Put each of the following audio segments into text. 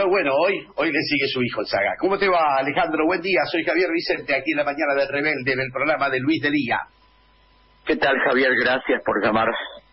bueno, hoy le sigue su hijo en saga. ¿Cómo te va, Alejandro? Buen día, soy Javier Vicente, aquí en la mañana del Rebelde, en el programa de Luis de Liga. ¿Qué tal, Javier? Gracias por llamar.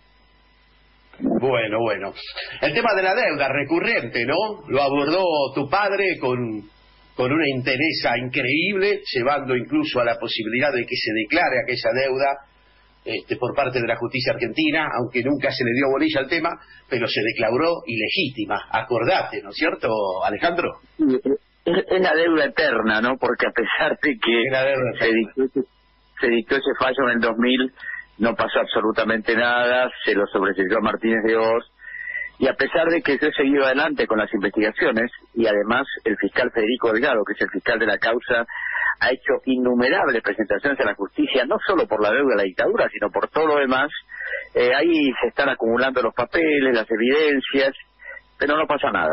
Bueno. El tema de la deuda recurrente, ¿no? Lo abordó tu padre con una entereza increíble, llevando incluso a la posibilidad de que se declare aquella deuda por parte de la justicia argentina, aunque nunca se le dio bolilla al tema, pero se declaró ilegítima. Acordate, ¿no es cierto, Alejandro? Es la deuda eterna, ¿no? Porque a pesar de que se dictó ese fallo en el 2000, no pasó absolutamente nada, se lo sobreseguió a Martínez de Oz, y a pesar de que yo he seguido adelante con las investigaciones, y además el fiscal Federico Delgado, que es el fiscal de la causa, ha hecho innumerables presentaciones a la justicia, no solo por la deuda de la dictadura, sino por todo lo demás. Ahí se están acumulando los papeles, las evidencias, pero no pasa nada.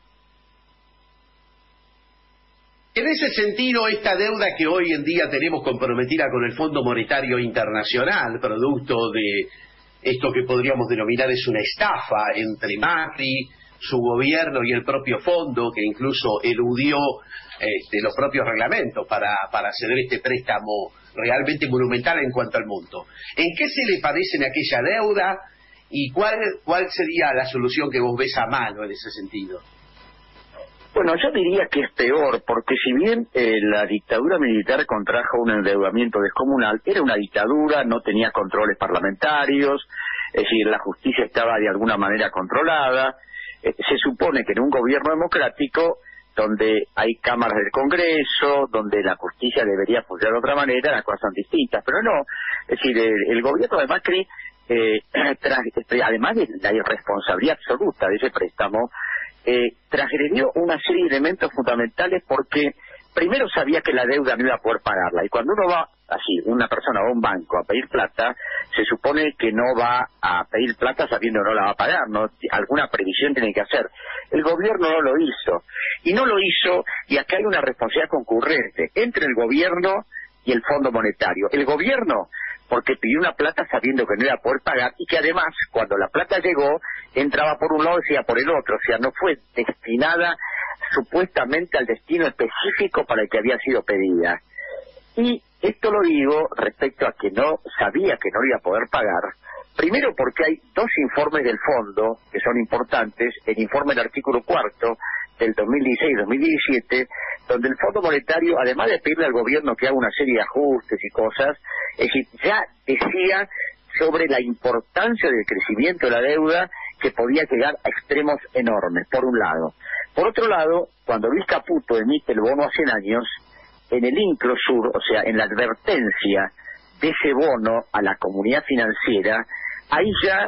En ese sentido, esta deuda que hoy en día tenemos comprometida con el Fondo Monetario Internacional, producto de esto que podríamos denominar es una estafa entre Macri, su gobierno y el propio fondo, que incluso eludió los propios reglamentos para ceder este préstamo realmente monumental en cuanto al monto. ¿En qué se le padecen aquella deuda y cuál sería la solución que vos ves a mano en ese sentido? Bueno, yo diría que es peor, porque si bien la dictadura militar contrajo un endeudamiento descomunal, era una dictadura, no tenía controles parlamentarios, es decir, la justicia estaba de alguna manera controlada. Se supone que en un gobierno democrático, donde hay cámaras del Congreso, donde la justicia debería funcionar de otra manera, las cosas son distintas, pero no. Es decir, el gobierno de Macri, además de la irresponsabilidad absoluta de ese préstamo, transgredió una serie de elementos fundamentales porque primero sabía que la deuda no iba a poder pagarla, y cuando uno va así, una persona va a un banco a pedir plata, se supone que no va a pedir plata sabiendo que no la va a pagar, ¿no? Alguna previsión tiene que hacer. El gobierno no lo hizo, y acá hay una responsabilidad concurrente entre el gobierno y el Fondo Monetario. El gobierno, porque pidió una plata sabiendo que no iba a poder pagar, y que además, cuando la plata llegó, entraba por un lado y salía por el otro, o sea, no fue destinada supuestamente al destino específico para el que había sido pedida. Y esto lo digo respecto a que no sabía que no lo iba a poder pagar, primero porque hay dos informes del fondo que son importantes, el informe del artículo 4 del 2016-2017, donde el Fondo Monetario, además de pedirle al gobierno que haga una serie de ajustes y cosas, es decir, ya decía sobre la importancia del crecimiento de la deuda, que podía llegar a extremos enormes, por un lado. Por otro lado, cuando Luis Caputo emite el bono a 100 años, en el inclosur, o sea, en la advertencia de ese bono a la comunidad financiera, ahí ya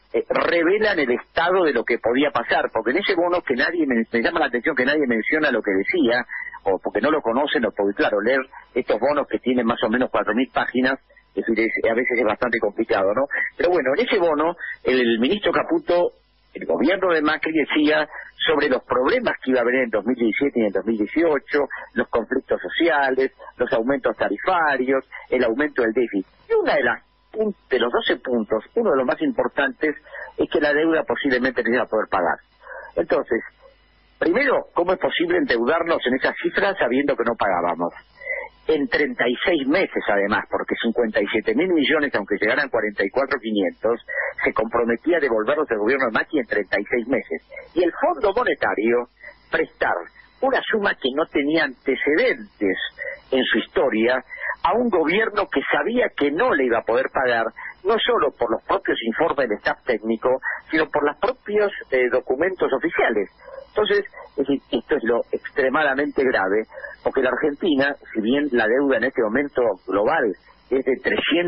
revelan el estado de lo que podía pasar, porque en ese bono que nadie, me llama la atención que nadie menciona lo que decía, o porque no lo conocen, o porque claro, leer estos bonos que tienen más o menos 4.000 páginas, es decir, a veces es bastante complicado, ¿no? Pero bueno, en ese bono, el ministro Caputo, el gobierno de Macri decía sobre los problemas que iba a haber en 2017 y en 2018, los conflictos sociales, los aumentos tarifarios, el aumento del déficit. Y una de los 12 puntos, uno de los más importantes, es que la deuda posiblemente no iba a poder pagar. Entonces, primero, ¿cómo es posible endeudarnos en esas cifras sabiendo que no pagábamos? En 36 meses, además, porque 57.000 millones, aunque llegaran 44.500, se comprometía a devolverlos el gobierno de Macri en 36 meses. Y el Fondo Monetario prestar una suma que no tenía antecedentes en su historia a un gobierno que sabía que no le iba a poder pagar, no solo por los propios informes del staff técnico, sino por los propios documentos oficiales. Entonces, es decir, esto es lo extremadamente grave, porque la Argentina, si bien la deuda en este momento global es de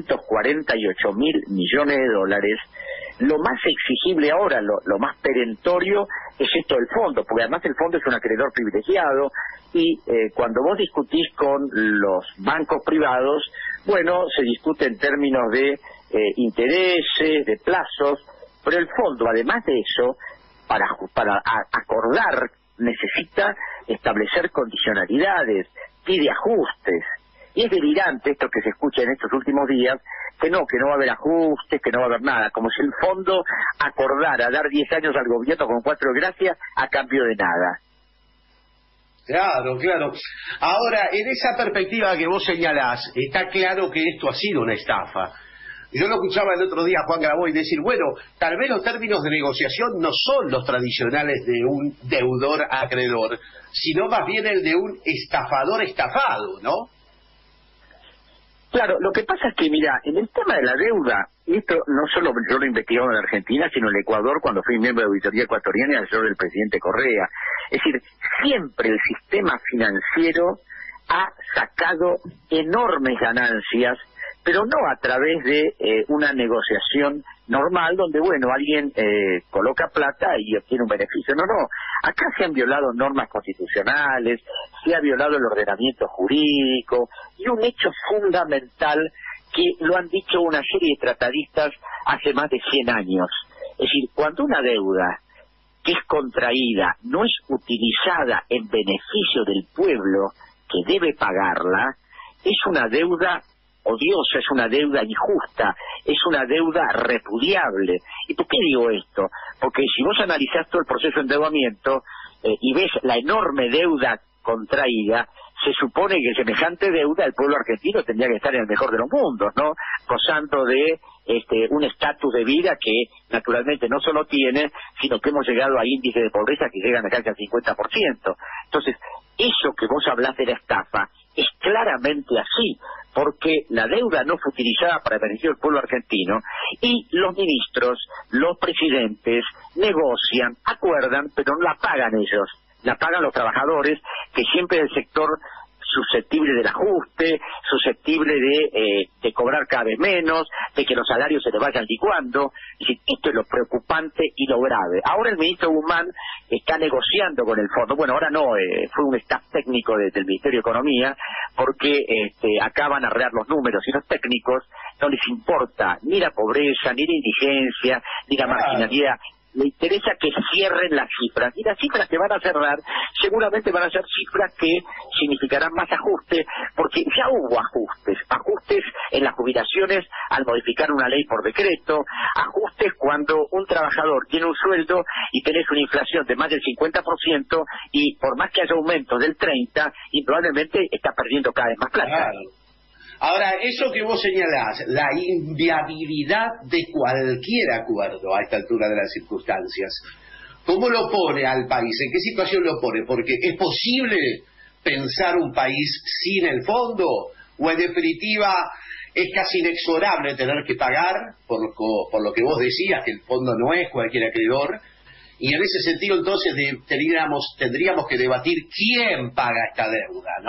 348.000 millones de dólares, lo más exigible ahora, lo más perentorio, es esto del fondo, porque además el fondo es un acreedor privilegiado, y cuando vos discutís con los bancos privados, bueno, se discute en términos de intereses, de plazos, pero el fondo, además de eso, para acordar, necesita establecer condicionalidades, pide ajustes. Y es delirante esto que se escucha en estos últimos días, que no va a haber ajustes, que no va a haber nada, como si el fondo acordara dar 10 años al gobierno con 4 gracias a cambio de nada. Claro, claro. Ahora, en esa perspectiva que vos señalás, está claro que esto ha sido una estafa. Yo lo escuchaba el otro día a Juan Graboy decir, bueno, tal vez los términos de negociación no son los tradicionales de un deudor-acreedor, sino más bien el de un estafador-estafado, ¿no? Claro, lo que pasa es que, mira, en el tema de la deuda, y esto no solo yo lo he investigado en Argentina, sino en Ecuador, cuando fui miembro de Auditoría Ecuatoriana y asesor del presidente Correa. Es decir, siempre el sistema financiero ha sacado enormes ganancias, pero no a través de una negociación normal donde, bueno, alguien coloca plata y obtiene un beneficio. No, no. Acá se han violado normas constitucionales, se ha violado el ordenamiento jurídico y un hecho fundamental que lo han dicho una serie de tratadistas hace más de 100 años. Es decir, cuando una deuda que es contraída no es utilizada en beneficio del pueblo que debe pagarla, es una deuda odiosa, es una deuda injusta, es una deuda repudiable. ¿Y por qué digo esto? Porque si vos analizás todo el proceso de endeudamiento y ves la enorme deuda contraída, se supone que semejante deuda el pueblo argentino tendría que estar en el mejor de los mundos, ¿no? Gozando de un estatus de vida que naturalmente no solo tiene, sino que hemos llegado a índices de pobreza que llegan a casi al 50%. Entonces, eso que vos hablás de la estafa es claramente así, porque la deuda no fue utilizada para beneficio del pueblo argentino y los ministros, los presidentes negocian, acuerdan, pero no la pagan ellos, la pagan los trabajadores, que siempre es el sector susceptible del ajuste, susceptible de cobrar cada vez menos, de que los salarios se les vayan licuando. Es decir, esto es lo preocupante y lo grave. Ahora el ministro Guzmán está negociando con el fondo. Bueno, ahora no, fue un staff técnico del Ministerio de Economía, porque acá van a arreglar los números y los técnicos no les importa ni la pobreza, ni la indigencia, ni la marginalidad. Le interesa que cierren las cifras, y las cifras que van a cerrar seguramente van a ser cifras que significarán más ajustes, porque ya hubo ajustes en las jubilaciones al modificar una ley por decreto, ajustes cuando un trabajador tiene un sueldo y tenés una inflación de más del 50% y por más que haya aumentos del 30%, y probablemente está perdiendo cada vez más plata. Claro. Ahora, eso que vos señalás, la inviabilidad de cualquier acuerdo a esta altura de las circunstancias, ¿cómo lo pone al país? ¿En qué situación lo pone? Porque ¿es posible pensar un país sin el fondo? ¿O en definitiva es casi inexorable tener que pagar, por lo que vos decías, que el fondo no es cualquier acreedor? Y en ese sentido, entonces, tendríamos que debatir quién paga esta deuda, ¿no?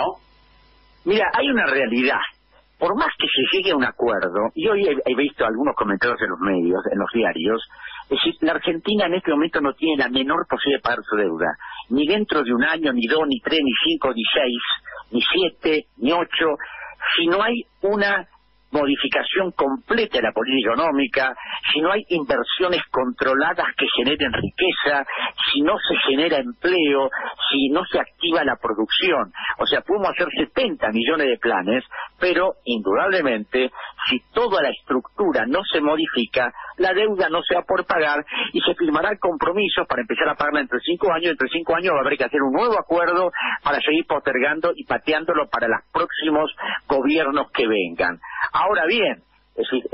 Mira, hay una realidad. Por más que se llegue a un acuerdo, y hoy he visto algunos comentarios en los medios, en los diarios, es decir, la Argentina en este momento no tiene la menor posibilidad de pagar su deuda, ni dentro de un año, ni 2, ni 3, ni 5, ni 6, ni 7, ni 8, si no hay una modificación completa de la política económica, si no hay inversiones controladas que generen riqueza, si no se genera empleo, si no se activa la producción. O sea, podemos hacer 70 millones de planes, pero indudablemente, si toda la estructura no se modifica, la deuda no se va por pagar y se firmarán compromisos para empezar a pagarla entre 5 años. Entre 5 años va a haber que hacer un nuevo acuerdo para seguir postergando y pateándolo para los próximos gobiernos que vengan. Ahora bien, es decir,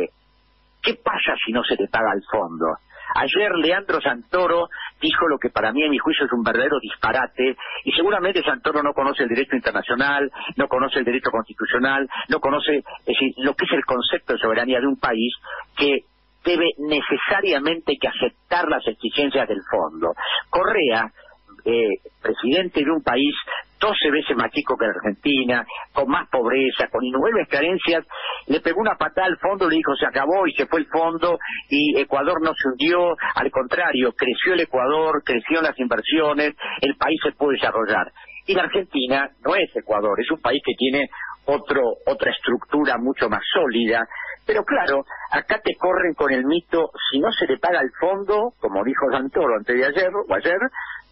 ¿qué pasa si no se le paga al fondo? Ayer Leandro Santoro dijo lo que para mí, en mi juicio, es un verdadero disparate, y seguramente Santoro no conoce el derecho internacional, no conoce el derecho constitucional, no conoce, es decir, lo que es el concepto de soberanía de un país que debe necesariamente que aceptar las exigencias del fondo. Correa, presidente de un país 12 veces más chico que la Argentina, con más pobreza, con innumerables carencias, le pegó una patada al fondo, le dijo se acabó y se fue el fondo y Ecuador no se hundió, al contrario, creció el Ecuador, creció las inversiones, el país se pudo desarrollar. Y la Argentina no es Ecuador, es un país que tiene otra estructura mucho más sólida, pero claro, acá te corren con el mito, si no se le paga al fondo, como dijo Santoro antes de ayer o ayer,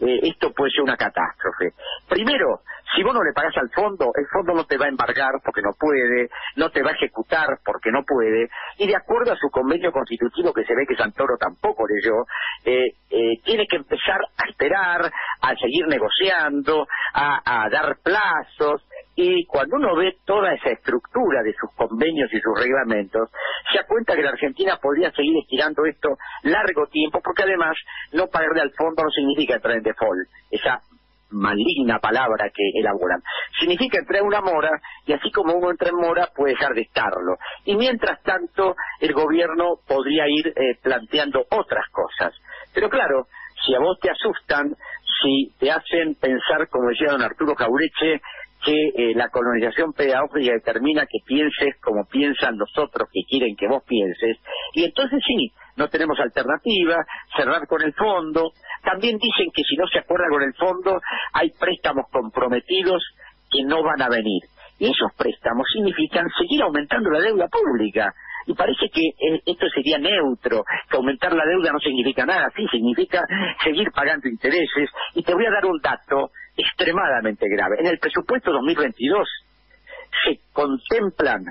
esto puede ser una catástrofe. Primero, si vos no le pagás al fondo, el fondo no te va a embargar porque no puede, no te va a ejecutar porque no puede, y de acuerdo a su convenio constitutivo, que se ve que Santoro tampoco leyó, tiene que empezar a esperar, a seguir negociando, a dar plazos, y cuando uno ve toda esa estructura de sus convenios y sus reglamentos, se da cuenta que la Argentina podría seguir estirando esto largo tiempo, porque además no pagarle al fondo no significa entrar en default, esa maligna palabra que elaboran. Significa entrar en una mora, y así como uno entra en mora, puede dejar de estarlo. Y mientras tanto, el gobierno podría ir planteando otras cosas. Pero claro, si a vos te asustan, si te hacen pensar, como decía don Arturo Jaureche, que la colonización pedagógica determina que pienses como piensan los otros que quieren que vos pienses, y entonces sí, no tenemos alternativa, cerrar con el fondo. También dicen que si no se acuerda con el fondo, hay préstamos comprometidos que no van a venir, y esos préstamos significan seguir aumentando la deuda pública. Y parece que esto sería neutro, que aumentar la deuda no significa nada, sí significa seguir pagando intereses. Y te voy a dar un dato extremadamente grave. En el presupuesto 2022 se contemplan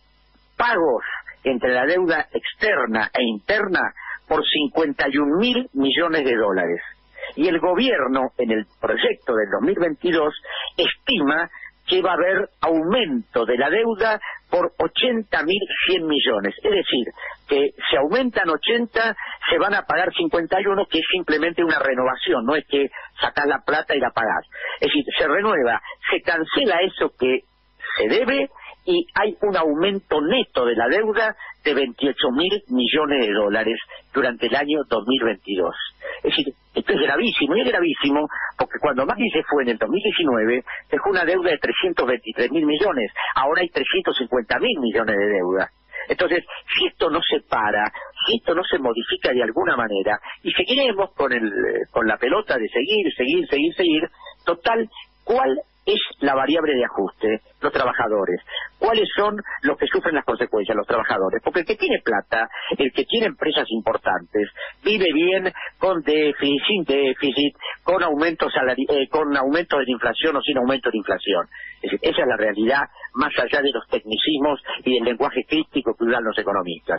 pagos entre la deuda externa e interna por 51.000 millones de dólares. Y el gobierno, en el proyecto del 2022, estima que va a haber aumento de la deuda por 80.100 millones. Es decir, que si aumentan 80, se van a pagar 51, que es simplemente una renovación, no es que sacás la plata y la pagás. Es decir, se renueva, se cancela eso que se debe, y hay un aumento neto de la deuda de 28.000 millones de dólares durante el año 2022. Es decir, esto es gravísimo, y es gravísimo porque cuando Macri se fue en el 2019, dejó una deuda de 323.000 millones, ahora hay 350.000 millones de deuda. Entonces, si esto no se para, si esto no se modifica de alguna manera, y seguiremos con la pelota de seguir, total, ¿cuál es la variable de ajuste? Los trabajadores. ¿Cuáles son los que sufren las consecuencias? Los trabajadores. Porque el que tiene plata, el que tiene empresas importantes, vive bien con déficit, sin déficit, con aumento de la inflación o sin aumento de inflación. Es decir, esa es la realidad, más allá de los tecnicismos y del lenguaje crítico que usan los economistas.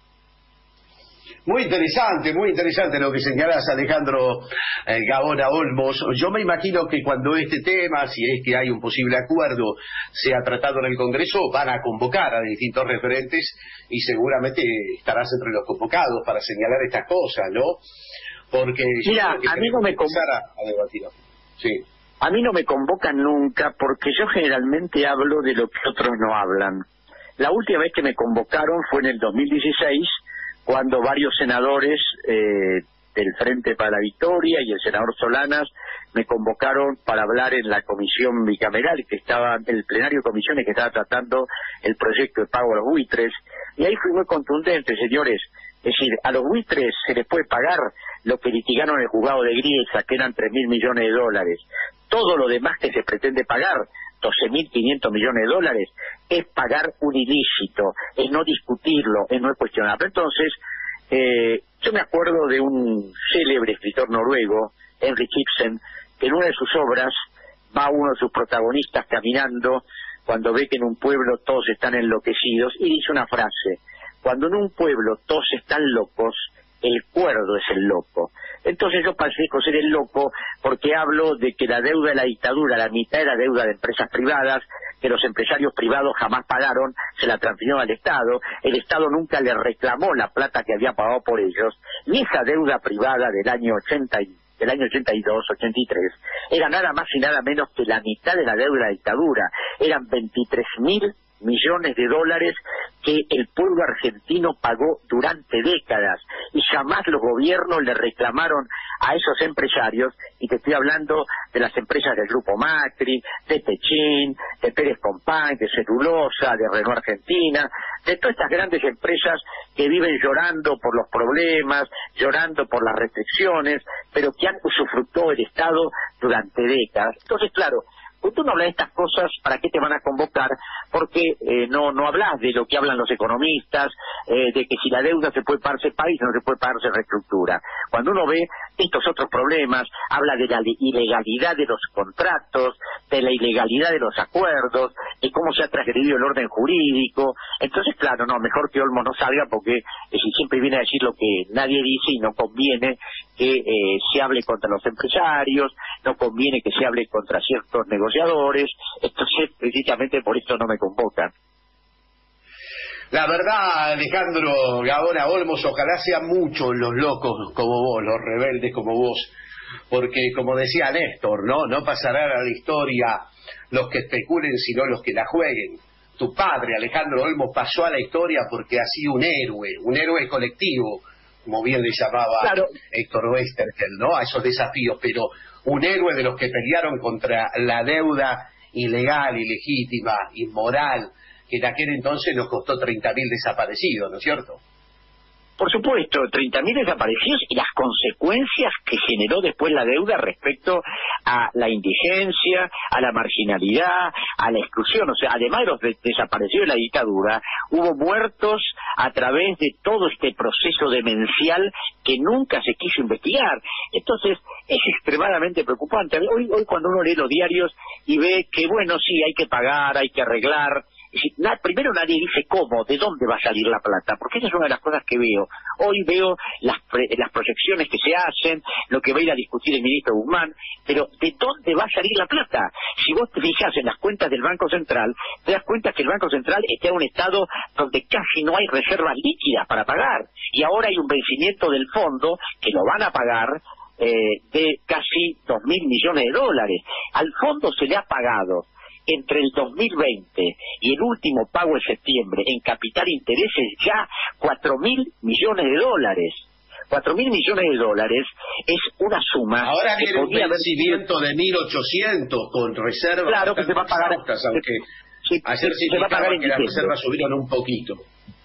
Muy interesante lo que señalás, Alejandro Gaona Olmos. Yo me imagino que cuando este tema, si es que hay un posible acuerdo, sea tratado en el Congreso, van a convocar a distintos referentes y seguramente estarás entre los convocados para señalar estas cosas, ¿no? Porque mira, a mí no me convocan a debatir. Sí. A mí no me convocan nunca porque yo generalmente hablo de lo que otros no hablan. La última vez que me convocaron fue en el 2016, cuando varios senadores del Frente para la Victoria y el senador Solanas me convocaron para hablar en la comisión bicameral, que estaba, el plenario de comisiones que estaba tratando el proyecto de pago a los buitres, y ahí fui muy contundente, señores. Es decir, a los buitres se les puede pagar lo que litigaron en el juzgado de Griesa, que eran 3.000 millones de dólares. Todo lo demás que se pretende pagar, 12.500 millones de dólares, es pagar un ilícito, es no discutirlo, es no cuestionarlo. Entonces, yo me acuerdo de un célebre escritor noruego, Henrik Ibsen, que en una de sus obras va uno de sus protagonistas caminando cuando ve que en un pueblo todos están enloquecidos, y dice una frase: cuando en un pueblo todos están locos, el cuerdo es el loco. Entonces yo parezco ser el loco porque hablo de que la deuda de la dictadura, la mitad era deuda de empresas privadas, que los empresarios privados jamás pagaron, se la transfirió al Estado, el Estado nunca le reclamó la plata que había pagado por ellos, y esa deuda privada del año 82, 83, era nada más y nada menos que la mitad de la deuda de la dictadura, eran 23.000 millones de dólares que el pueblo argentino pagó durante décadas, y jamás los gobiernos le reclamaron a esos empresarios, y te estoy hablando de las empresas del Grupo Macri, de Techín, de Pérez Compán, de Celulosa, de Renault Argentina, de todas estas grandes empresas que viven llorando por los problemas, llorando por las restricciones, pero que han usufructuado el Estado durante décadas. Entonces, claro, Cuando tú no hablas de estas cosas, ¿para qué te van a convocar? Porque no hablas de lo que hablan los economistas, de que si la deuda se puede pagar, se paga, y si no se puede pagar, se reestructura. Cuando uno ve estos otros problemas, habla de la ilegalidad de los contratos, de la ilegalidad de los acuerdos, de cómo se ha transgredido el orden jurídico. Entonces, claro, no, mejor que Olmos no salga, porque siempre viene a decir lo que nadie dice, y no conviene que se hable contra los empresarios, no conviene que se hable contra ciertos negociadores. Entonces, precisamente por esto no me convocan. La verdad, Alejandro Gaona Olmos, ojalá sean muchos los locos como vos, los rebeldes como vos, porque como decía Néstor, no pasarán a la historia los que especulen, sino los que la jueguen. Tu padre, Alejandro Olmos, pasó a la historia porque ha sido un héroe colectivo, como bien le llamaba claro Héctor Westergel, ¿no? A esos desafíos, pero un héroe de los que pelearon contra la deuda ilegal, ilegítima, inmoral, que en aquel entonces nos costó 30.000 desaparecidos, ¿no es cierto? Por supuesto, 30.000 desaparecidos y las consecuencias que generó después la deuda respecto a la indigencia, a la marginalidad, a la exclusión. O sea, además de los desaparecidos de la dictadura, hubo muertos a través de todo este proceso demencial que nunca se quiso investigar. Entonces, es extremadamente preocupante. Hoy cuando uno lee los diarios y ve que, bueno, sí, hay que pagar, hay que arreglar. Primero nadie dice cómo, de dónde va a salir la plata, porque esa es una de las cosas que veo. Hoy veo las proyecciones que se hacen, lo que va a ir a discutir el ministro Guzmán, pero ¿de dónde va a salir la plata? Si vos te fijas en las cuentas del Banco Central, te das cuenta que el Banco Central está en un estado donde casi no hay reservas líquidas para pagar, y ahora hay un vencimiento del fondo que lo van a pagar de casi 2.000 millones de dólares. Al fondo se le ha pagado entre el 2020 y el último pago de septiembre en capital intereses ya 4.000 millones de dólares. 4.000 millones de dólares es una suma. Ahora viene un vencimiento de 1.800 con reservas. Claro que se va a pagar. Aunque ayer se va a pagar que las reservas subieron un poquito.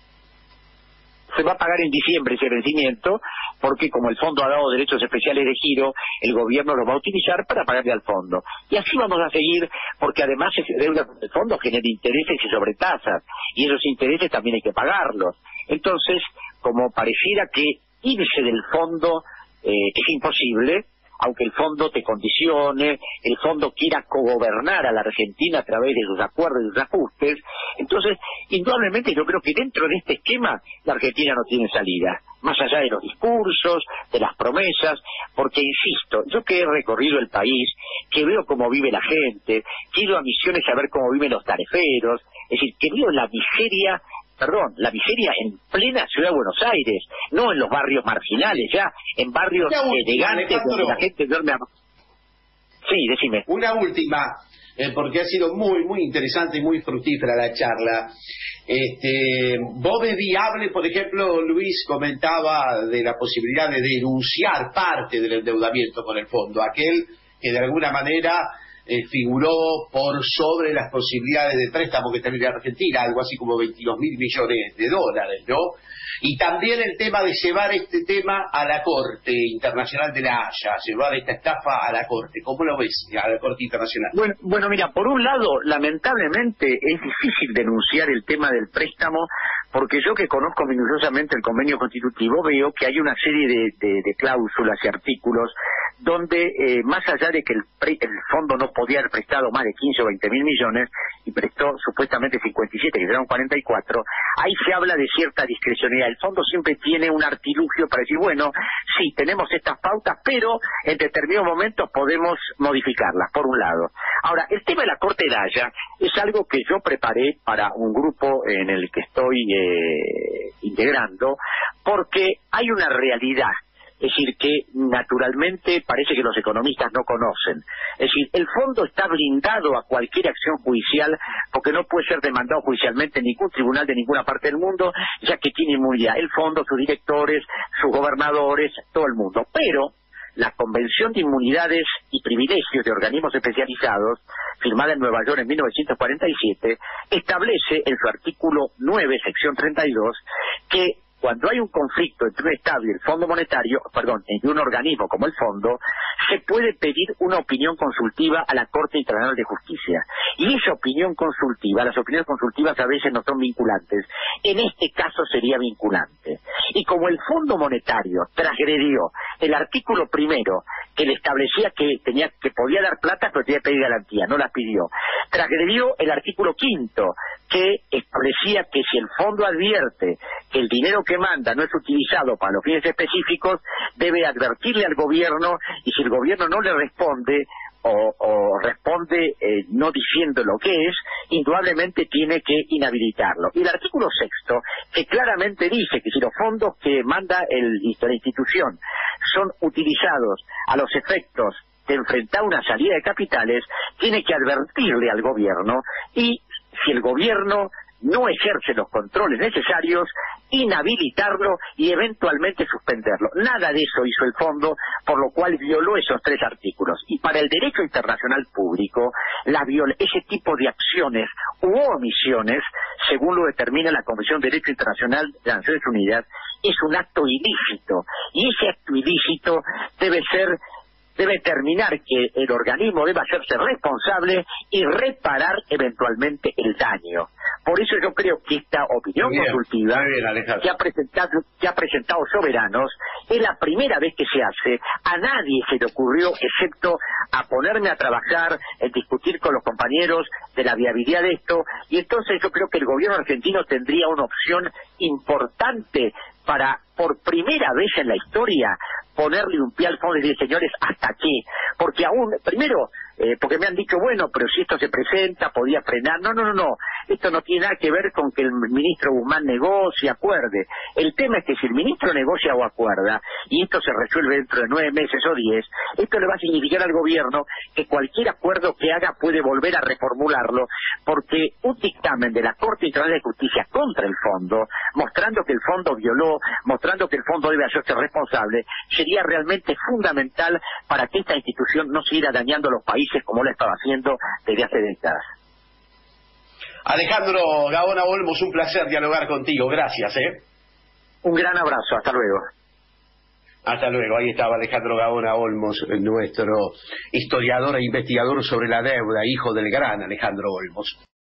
Se va a pagar en diciembre ese vencimiento, porque como el fondo ha dado derechos especiales de giro, el gobierno los va a utilizar para pagarle al fondo. Y así vamos a seguir, porque además esa deuda con el fondo genera intereses y sobretasas, y esos intereses también hay que pagarlos. Entonces, como pareciera que irse del fondo es imposible, aunque el fondo te condicione, el fondo quiera cogobernar a la Argentina a través de sus acuerdos y sus ajustes. Entonces, indudablemente yo creo que dentro de este esquema la Argentina no tiene salida, más allá de los discursos, de las promesas, porque insisto, yo que he recorrido el país, que veo cómo vive la gente, que he ido a Misiones a ver cómo viven los tareferos, es decir, que veo la miseria en plena ciudad de Buenos Aires, no en los barrios marginales, ya en barrios elegantes donde la gente duerme a... Sí, decime. Una última, porque ha sido muy, muy interesante y muy fructífera la charla. ¿Vos ves viable, por ejemplo, Luis comentaba de la posibilidad de denunciar parte del endeudamiento con el fondo, aquel que de alguna manera figuró por sobre las posibilidades de préstamo que tiene la Argentina, algo así como 22.000 millones de dólares, ¿no? Y también el tema de llevar este tema a la Corte Internacional de la Haya, llevar esta estafa a la Corte. ¿Cómo lo ves, a la Corte Internacional? Bueno, mira, por un lado, lamentablemente es difícil denunciar el tema del préstamo, porque yo que conozco minuciosamente el convenio constitutivo veo que hay una serie de cláusulas y artículos donde más allá de que el fondo no podía haber prestado más de 15 o 20 mil millones y prestó supuestamente 57, que eran 44, ahí se habla de cierta discrecionalidad. El fondo siempre tiene un artilugio para decir, bueno, sí, tenemos estas pautas, pero en determinados momentos podemos modificarlas, por un lado. Ahora, el tema de la Corte de la Haya es algo que yo preparé para un grupo en el que estoy integrando, porque hay una realidad. Es decir, que naturalmente parece que los economistas no conocen. Es decir, el fondo está blindado a cualquier acción judicial porque no puede ser demandado judicialmente en ningún tribunal de ninguna parte del mundo, ya que tiene inmunidad. El fondo, sus directores, sus gobernadores, todo el mundo. Pero la Convención de Inmunidades y Privilegios de Organismos Especializados, firmada en Nueva York en 1947, establece en su artículo 9, sección 32, que cuando hay un conflicto entre un Estado y el Fondo Monetario, entre un organismo como el Fondo, se puede pedir una opinión consultiva a la Corte Internacional de Justicia. Y esa opinión consultiva, las opiniones consultivas a veces no son vinculantes, en este caso sería vinculante. Y como el Fondo Monetario transgredió el artículo primero, que le establecía que podía dar plata pero tenía que pedir garantía, no la pidió, transgredió el artículo quinto, que establecía que si el fondo advierte que el dinero que manda no es utilizado para los fines específicos, debe advertirle al gobierno, y si el gobierno no le responde o responde no diciendo lo que es, indudablemente tiene que inhabilitarlo. Y el artículo sexto, que claramente dice que si los fondos que manda la institución son utilizados a los efectos de enfrentar una salida de capitales, tiene que advertirle al gobierno, y si el gobierno no ejerce los controles necesarios, inhabilitarlo y eventualmente suspenderlo. Nada de eso hizo el fondo, por lo cual violó esos tres artículos. Y para el derecho internacional público, ese tipo de acciones u omisiones, según lo determina la Convención de Derecho Internacional de las Naciones Unidas, es un acto ilícito. Y ese acto ilícito debe terminar que el organismo debe hacerse responsable y reparar eventualmente el daño. Por eso yo creo que esta opinión consultiva que ha presentado Soberanos es la primera vez que se hace. A nadie se le ocurrió, excepto a ponerme a trabajar, en discutir con los compañeros de la viabilidad de esto, y entonces yo creo que el gobierno argentino tendría una opción importante para, por primera vez en la historia, ponerle un pie al fondo y decir, señores, hasta aquí. Porque aún, primero, porque me han dicho, bueno, pero si esto se presenta, podía frenar. No. Esto no tiene nada que ver con que el ministro Guzmán negocie, acuerde. El tema es que si el ministro negocia o acuerda, y esto se resuelve dentro de 9 meses o 10, esto le va a significar al gobierno que cualquier acuerdo que haga puede volver a reformularlo, porque un dictamen de la Corte Internacional de Justicia contra el fondo, mostrando que el fondo violó, mostrando que el fondo debe hacerse responsable, sería realmente fundamental para que esta institución no siguiera dañando a los países como lo estaba haciendo desde hace décadas. Alejandro Gaona Olmos, un placer dialogar contigo. Gracias. Un gran abrazo. Hasta luego. Hasta luego. Ahí estaba Alejandro Gaona Olmos, nuestro historiador e investigador sobre la deuda, hijo del gran Alejandro Olmos.